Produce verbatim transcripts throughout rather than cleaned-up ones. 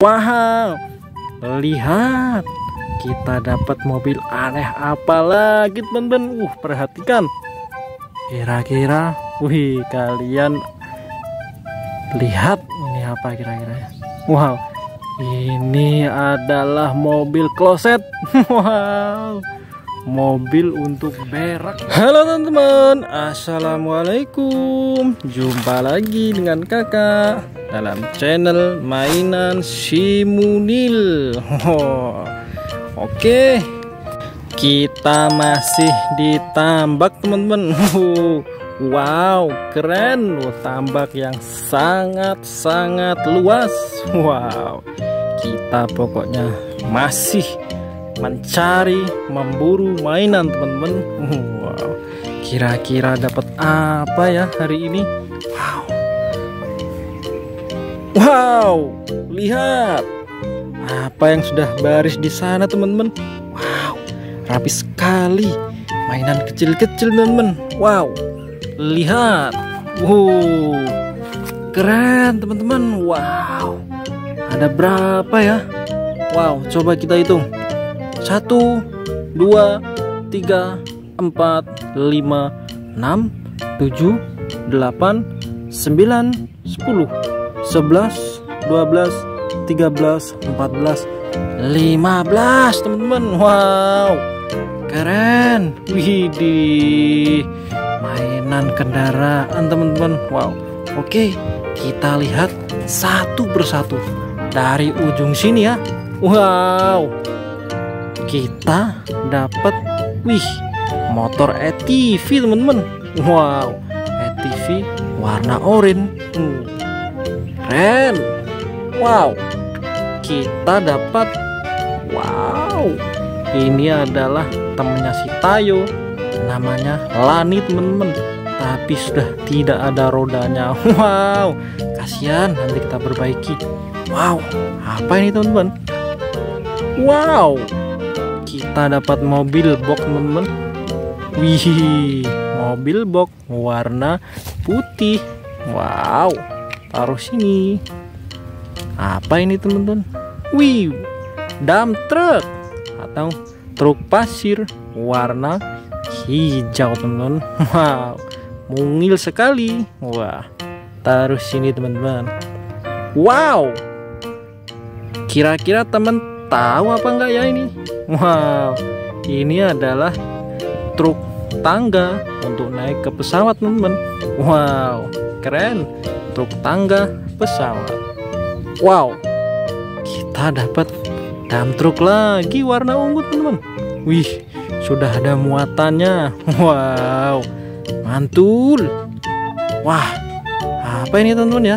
Wow, lihat, kita dapat mobil aneh apa lagi teman-teman. Uh, perhatikan. Kira-kira, wih, kalian lihat ini apa kira-kira? Wow, ini adalah mobil kloset. Wow, mobil untuk berak. Halo teman-teman, assalamualaikum. Jumpa lagi dengan kakak dalam channel mainan si Munil. Oh, oke, kita masih di tambak teman-teman. Wow, keren loh, tambak yang sangat-sangat luas. Wow, kita pokoknya masih mencari, memburu mainan teman-teman. Wow, kira-kira dapat apa ya hari ini? Wow, wow, lihat apa yang sudah baris di sana teman-teman. Wow, rapi sekali, mainan kecil-kecil teman-teman. Wow, lihat, wow, keren teman-teman. Wow, ada berapa ya? Wow, coba kita hitung. Satu, dua, tiga, empat, lima, enam, tujuh, delapan, sembilan, sepuluh, sebelas, dua belas, tiga belas, empat belas, lima belas teman-teman. Wow, keren. Widih, mainan kendaraan teman-teman. Wow, oke, kita lihat satu persatu dari ujung sini ya. Wow, kita dapat, wih, motor A T V teman-teman. Wow, A T V warna oranye. Hmm, keren. Wow, kita dapat, wow, ini adalah temennya si Tayo, namanya Lani teman-teman, tapi sudah tidak ada rodanya. Wow, kasihan, nanti kita perbaiki. Wow, apa ini teman-teman? Wow, kita dapat mobil box teman-teman. Wih, mobil box warna putih. Wow, taruh sini. Apa ini teman-teman? Wih, dump truck atau truk pasir warna hijau teman-teman. Wow, mungil sekali. Wah, taruh sini teman-teman. Wow, kira-kira teman tahu apa enggak ya ini? Wow, ini adalah truk tangga untuk naik ke pesawat teman-teman. Wow, keren, truk tangga pesawat. Wow, kita dapat dump truk lagi warna ungu teman-teman. Wih, sudah ada muatannya. Wow, mantul. Wah, apa ini teman-teman ya?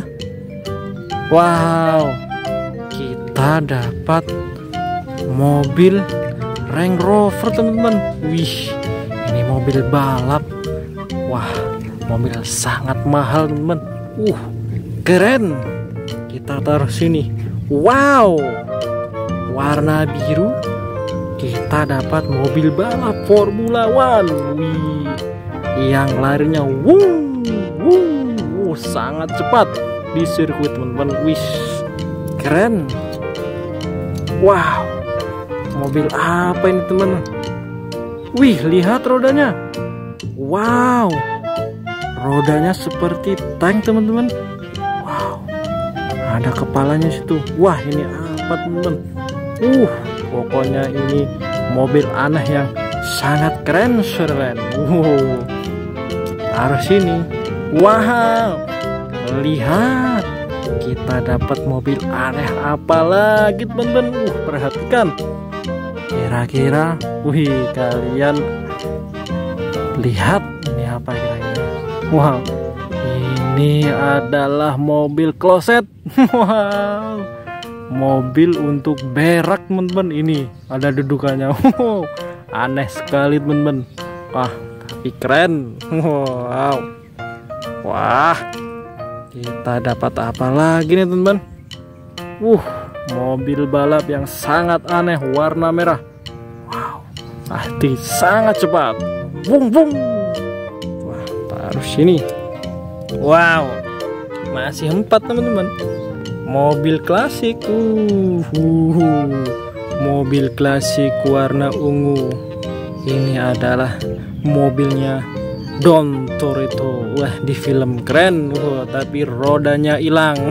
Wow, kita dapat mobil Range Rover teman-teman. Wih, ini mobil balap. Wah, mobil sangat mahal teman-teman. Uh, keren. Kita taruh sini. Wow, warna biru. Kita dapat mobil balap Formula One. Wih, yang larinya wuh, wuh, wuh, sangat cepat di sirkuit teman-teman. Wih, keren. Wow, mobil apa ini teman? Wih, lihat rodanya. Wow, rodanya seperti tank teman-teman. Wow, ada kepalanya situ. Wah, ini apa teman-teman? Uh, pokoknya ini mobil aneh yang sangat keren, keren. Wow, taruh sini. Wow, lihat, kita dapat mobil aneh apa lagi teman-teman. Uh, perhatikan. Kira-kira, wih, kalian lihat ini apa kira-kira? Wow, ini adalah mobil kloset. Wow, mobil untuk berak teman-teman. Ini ada dudukannya. Wow, aneh sekali teman-teman. Wah, tapi keren. Wow, wah, kita dapat apa lagi nih teman-teman? Uh, mobil balap yang sangat aneh warna merah. Wow, pasti sangat cepat. Bung bung. Wah, taruh sini. Wow, masih empat teman-teman. mobil klasik. Uh, uh, uh. Mobil klasik warna ungu. Ini adalah mobilnya Don Toretto. Wah, di film keren. Wah, tapi rodanya hilang.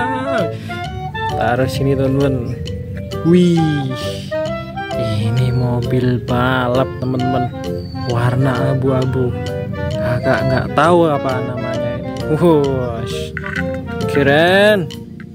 Taruh sini teman-teman. Wih, ini mobil balap teman-teman, warna abu-abu. Kakak nggak tahu apa namanya ini. Wow, keren.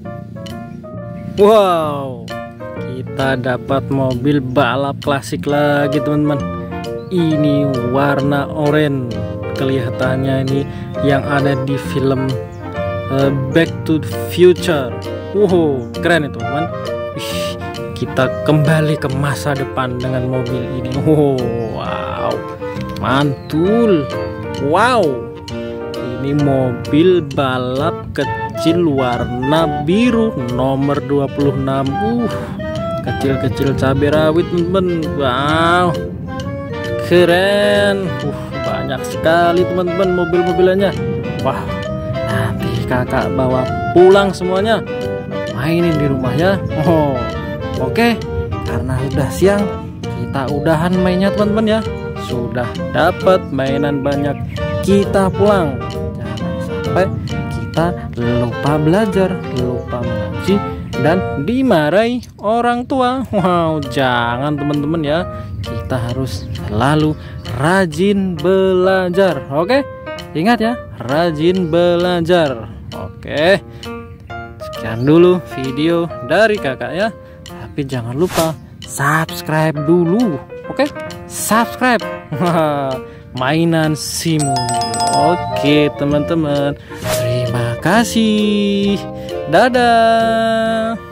Wow, kita dapat mobil balap klasik lagi teman-teman. Ini warna oranye, kelihatannya ini yang ada di film uh, Back to the Future. Wow, keren itu teman. Wih, kita kembali ke masa depan dengan mobil ini. Wow, mantul. Wow, ini mobil balap kecil warna biru nomor dua puluh enam. Uh, kecil-kecil cabai rawit teman-teman. Wow, keren. Uh, banyak sekali teman-teman mobil-mobilannya. Wah, nanti kakak bawa pulang semuanya, mainin di rumahnya. Oh, oke, karena udah siang, kita udahan mainnya teman-teman ya. Sudah dapat mainan banyak, kita pulang. Jangan sampai kita lupa belajar, lupa mengaji, dan dimarahi orang tua. Wow, jangan teman-teman ya. Kita harus selalu rajin belajar. Oke, ingat ya, rajin belajar. Oke, sekian dulu video dari kakak ya. Tapi jangan lupa subscribe dulu. Oke, subscribe. Mainan Simul. Oke teman-teman, terima kasih. Dadah.